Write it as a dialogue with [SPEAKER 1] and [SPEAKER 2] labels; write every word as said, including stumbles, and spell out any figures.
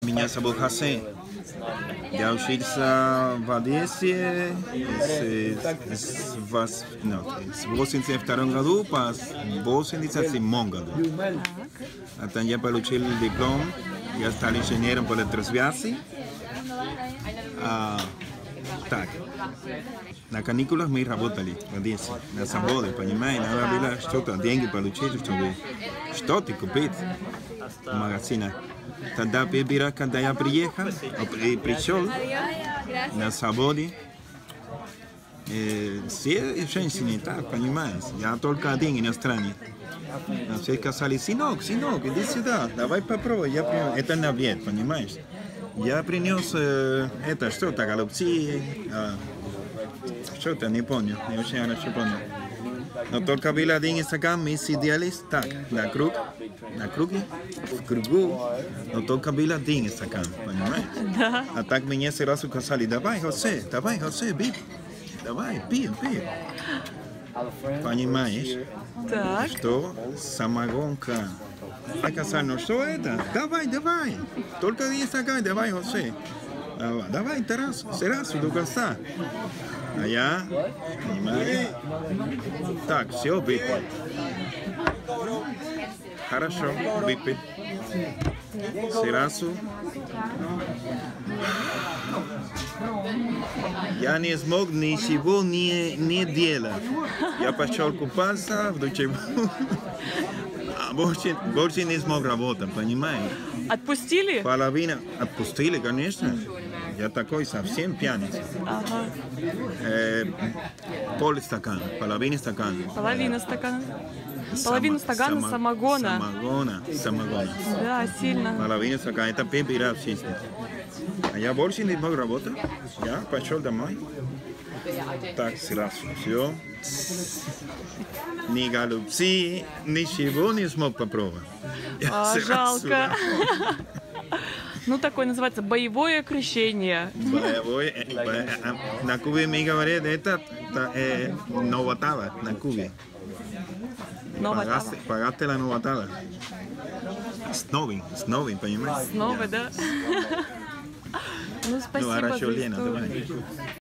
[SPEAKER 1] Меня зовут Хасен. Я учился в Одессе с, с, с, no, с восемьдесят втором году по восемьдесят седьмом году. Потом я получил диплом, я стал инженером по электросвязи. А, так, на каникулах мы работали в Одессе, на заводе, понимаете, надо было что-то, деньги получить, чтобы что-то купить в магазинах. Тогда первый раз, когда я приехал, пришел на заводе, э, все женщины, так, понимаешь, я только один иностранец. Все сказали, сынок, сынок, иди сюда, давай попробуй, я принес, это на обед, понимаешь. Я принес, э, это что-то, голубцы, э, что-то, не помню, не очень хорошо помню. Но только был один стакан, мы сидели так, на круг, на круге, в кругу, но только был один стакан, понимаешь?
[SPEAKER 2] Да.
[SPEAKER 1] А так мне сразу сказали, давай, Хосе, давай, Хосе, пей, давай, пей, пей. Понимаешь?
[SPEAKER 2] Так.
[SPEAKER 1] Что самогонка. Я сказал, ну что это? Давай, давай, только один стакан, давай, Хосе. Давай, Тарас, сразу до конца. А я, понимаешь? Так, все, выпил. Хорошо, выпил. Сразу. Я не смог ничего не, не делать. Я пошел купаться в душе. А больше, больше не смог работать, понимаешь?
[SPEAKER 2] Отпустили?
[SPEAKER 1] Половина. Отпустили, конечно. Я такой совсем пьяный.
[SPEAKER 2] Ага.
[SPEAKER 1] Э, пол стакана, половина стакана.
[SPEAKER 2] Половина стакана. Половину стакана самогона.
[SPEAKER 1] Самогона, самогона.
[SPEAKER 2] Да, сильно.
[SPEAKER 1] Половина стакана, это первый раз в жизни. А я больше не мог работать. Я пошел домой. Так, сразу все. Ни голубцы, ничего не смог попробовать.
[SPEAKER 2] А, жалко. Ну, такое называется боевое крещение.
[SPEAKER 1] Боевое. На Кубе мы говорят, это э, новатала на Кубе. Pagaste, pagaste la novatada. Snowing, snowing, понимаешь?
[SPEAKER 2] Снова, да? Ну, спасибо за историю.